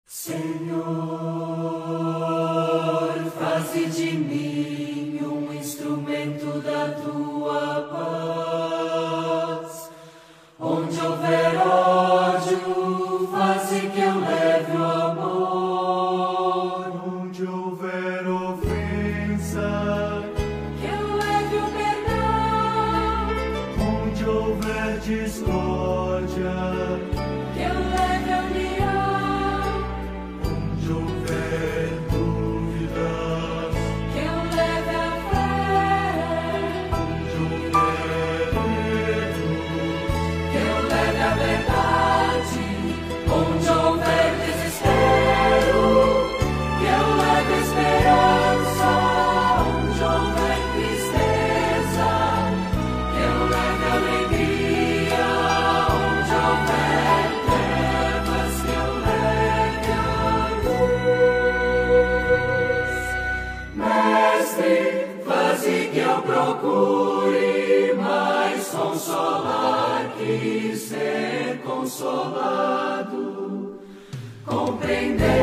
Senhor, faze de mim um instrumento da tua paz. Onde houver ódio, faze que eu leve o amor. Onde houver ofensa, que eu leve o perdão. onde houver discórdia, Que eu leve a união. onde houver dúvidas, Que eu leve a fé. onde houver medo, Que eu leve a verdade. Onde houver desespero, que eu leve a esperança. Onde houver tristeza, que eu leve a alegria. Onde houver trevas, que eu leve a luz. Mestre, faze que eu procure mais consolar que ser consolado, compreender